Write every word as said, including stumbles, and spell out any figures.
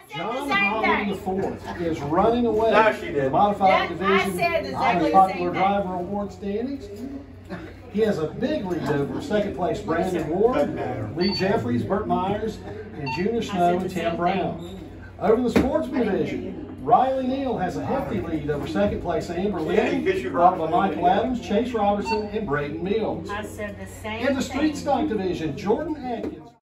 John Holland the fourth is running away No, she in didn't. the modified Yeah, division I said exactly Most the Popular same Driver Award standings. He has a big lead over second place Brandon Ward, Lee Jeffries, Burt Myers, and Junior Snow and Tim Brown. Over the sportsman division, Riley Neal has a hefty lead over second place Amber Lynn, followed by Michael Adams, Chase Robertson, and Braden Mills. I said the same In the street thing. stock division, Jordan Atkins